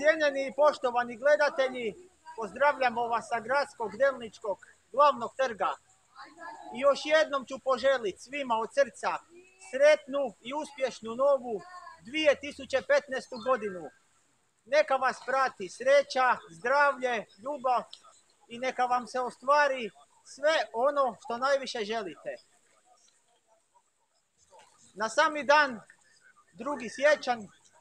Cijenjeni i poštovani gledatelji, pozdravljamo vas sa gradskog Delničkog glavnog trga. I još jednom ću poželiti svima od srca sretnu i uspješnu novu 2015. godinu. Neka vas prati sreća, zdravlje, ljubav i neka vam se ostvari sve ono što najviše želite. Na sami dan 2. siječanj,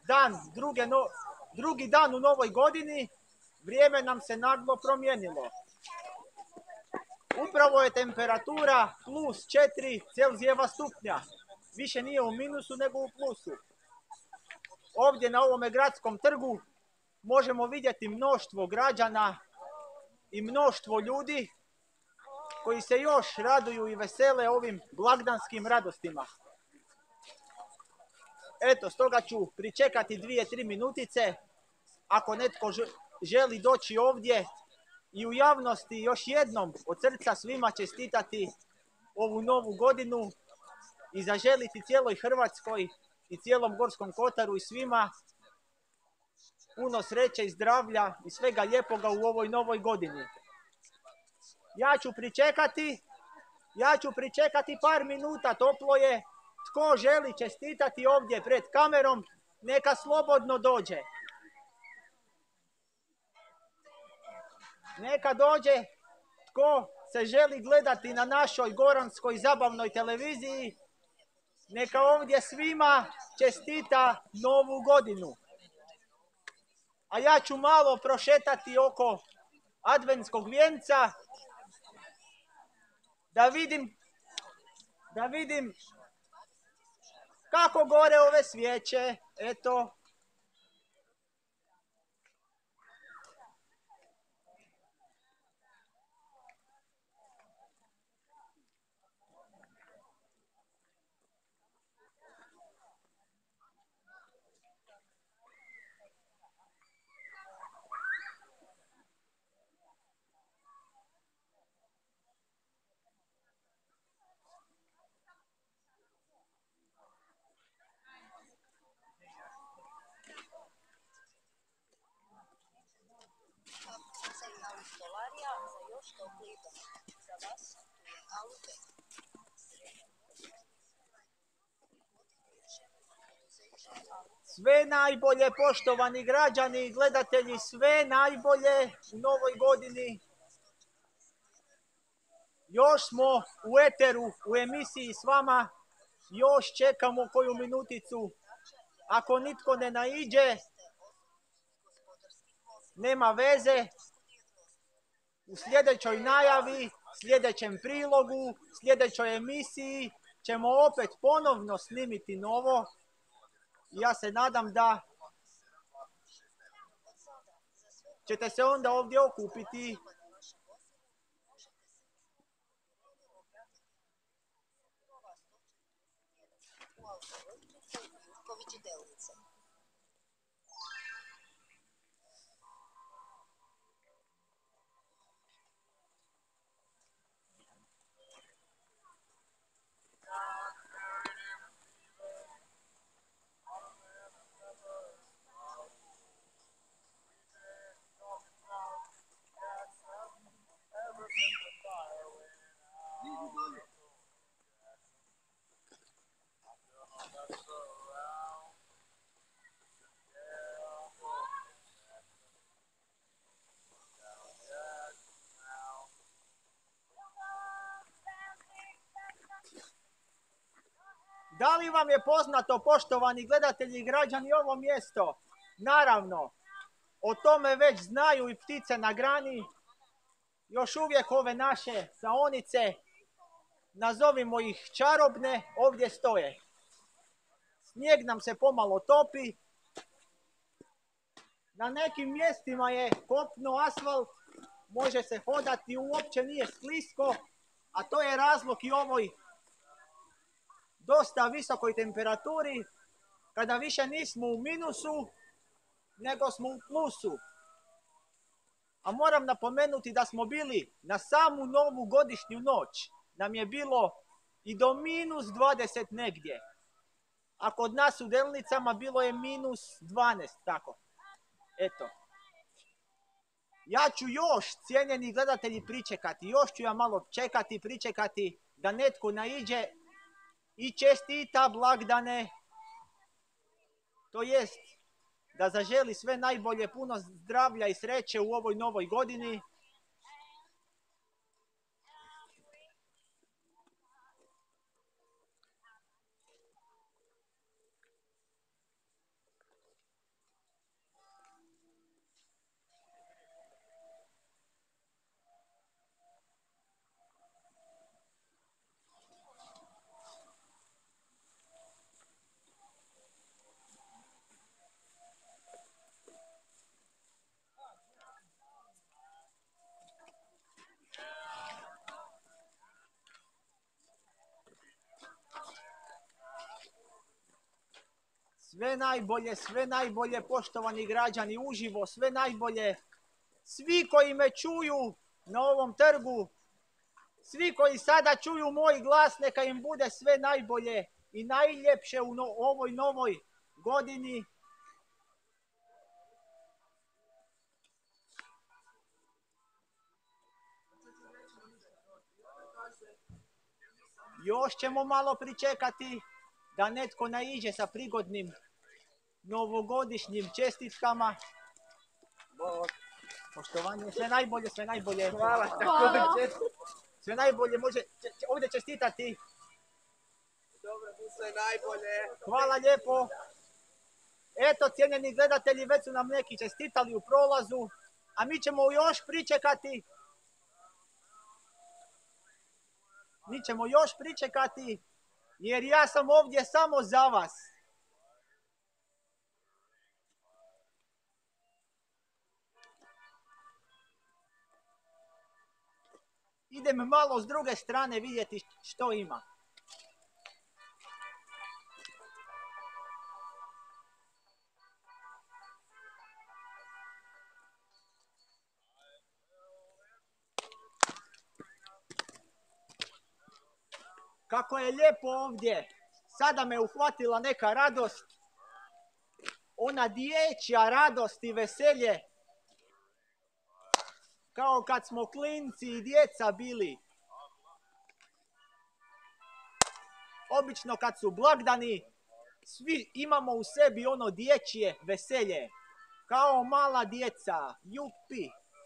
drugi dan u novoj godini, vrijeme nam se naglo promijenilo. Upravo je temperatura plus 4 Celzijeva stupnja. Više nije u minusu nego u plusu. Ovdje na ovome gradskom trgu možemo vidjeti mnoštvo građana i mnoštvo ljudi koji se još raduju i vesele ovim blagdanskim radostima. Eto, stoga ću pričekati 2-3 minutice. Ako netko želi doći ovdje i u javnosti još jednom od srca svima čestitati ovu novu godinu i zaželiti cijeloj Hrvatskoj i cijelom Gorskom kotaru i svima puno sreće i zdravlja i svega lijepoga u ovoj novoj godini. Ja ću pričekati par minuta, toplo je. Tko želi čestitati ovdje pred kamerom, neka slobodno dođe. Neka dođe tko se želi gledati na našoj goranskoj zabavnoj televiziji, neka ovdje svima čestita novu godinu. A ja ću malo prošetati oko adventskog vijenca da vidim kako gore ove svijeće. Eto. Sve najbolje, poštovani građani i gledatelji, sve najbolje u novoj godini. Još smo u eteru, u emisiji s vama, još čekamo koju minuticu. Ako nitko ne naiđe, nema veze. U sljedećoj najavi, sljedećem prilogu, sljedećoj emisiji ćemo opet ponovno snimiti novo. Ja se nadam da ćete se onda ovdje okupiti. Da li vam je poznato, poštovani gledatelji i građani, ovo mjesto? Naravno, o tome već znaju i ptice na grani. Još uvijek ove naše saonice, nazovimo ih čarobne, ovdje stoje. Snijeg nam se pomalo topi. Na nekim mjestima je kopno, asfalt, može se hodati, uopće nije sklisko, a to je razlog i ovoj dosta visokoj temperaturi, kada više nismo u minusu, nego smo u plusu. A moram napomenuti da smo bili na samu novu godišnju noć. Nam je bilo i do minus 20 negdje. A kod nas u Delnicama bilo je minus 12, tako. Eto. Ja ću još, cijenjeni gledatelji, pričekati. Još ću ja malo čekati, pričekati da netko naiđe i čestita blagdane. To jest da zaželi sve najbolje, puno zdravlja i sreće u ovoj novoj godini. Sve najbolje, poštovani građani, uživo, sve najbolje. Svi koji me čuju na ovom trgu, svi koji sada čuju moj glas, neka im bude sve najbolje i najljepše u ovoj novoj godini. Još ćemo malo pričekati da netko naiđe sa prigodnim novogodišnjim čestitkama. Poštovanje, sve najbolje, sve najbolje. Hvala. Sve najbolje, može ovdje čestitati. Dobro, sve najbolje. Hvala lijepo. Eto, cijenjeni gledatelji, već su nam neki čestitali u prolazu, a mi ćemo još pričekati. Mi ćemo još pričekati, jer ja sam ovdje samo za vas. Idem malo s druge strane vidjeti što ima. Kako je lijepo ovdje. Sada me uhvatila neka radost. Ona dječja radost i veselje. Kao kad smo klinci i djeca bili. Obično kad su blagdani, svi imamo u sebi ono dječje veselje. Kao mala djeca. Jupi.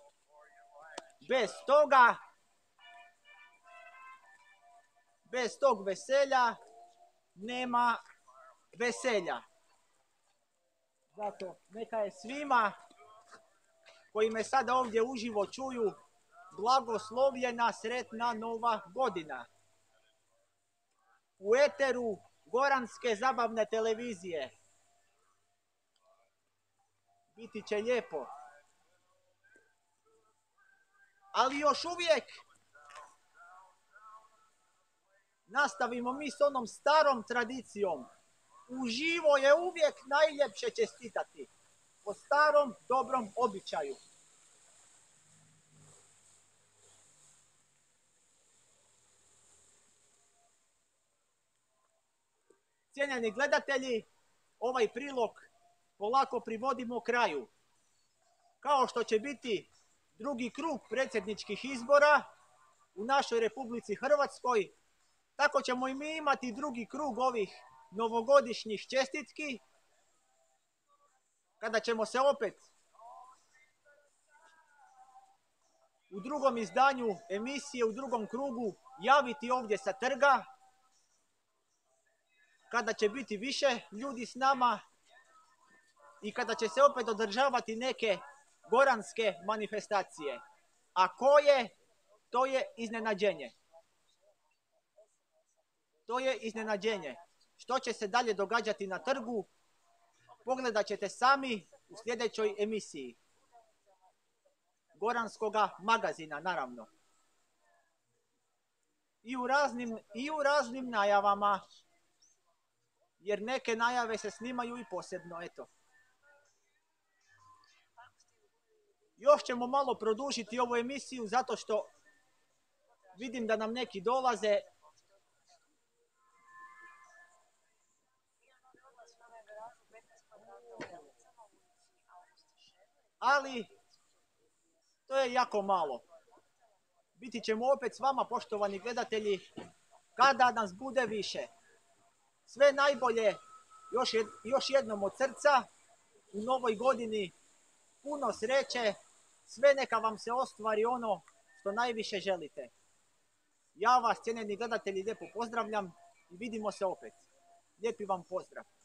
Bez tog veselja nema veselja. Zato neka je svima koji me sada ovdje uživo čuju blagoslovljena sretna nova godina. U eteru Goranske zabavne televizije. Biti će lijepo. Ali još uvijek nastavimo mi s onom starom tradicijom. Uživo je uvijek najljepše čestitati. Po starom dobrom običaju. Cijenjeni gledatelji, ovaj prilog polako privodimo kraju. Kao što će biti drugi krug predsjedničkih izbora u našoj Republici Hrvatskoj, tako ćemo i mi imati drugi krug ovih novogodišnjih čestitki, kada ćemo se opet u drugom izdanju emisije, u drugom krugu, javiti ovdje sa trga, kada će biti više ljudi s nama i kada će se opet održavati neke goranske manifestacije. A koje? To je iznenađenje. To je iznenađenje. Što će se dalje događati na trgu, pogledat ćete sami u sljedećoj emisiji. Goranskoga magazina, naravno. I u raznim najavama, jer neke najave se snimaju i posebno, eto. Još ćemo malo produžiti ovu emisiju, zato što vidim da nam neki dolaze. ali to je jako malo. Biti ćemo opet s vama, poštovani gledatelji, kada nas bude više. Sve najbolje još jednom od srca u novoj godini. Puno sreće, sve neka vam se ostvari ono što najviše želite. Ja vas, cijenjeni gledatelji, lijepo pozdravljam i vidimo se opet. Lijepi vam pozdrav.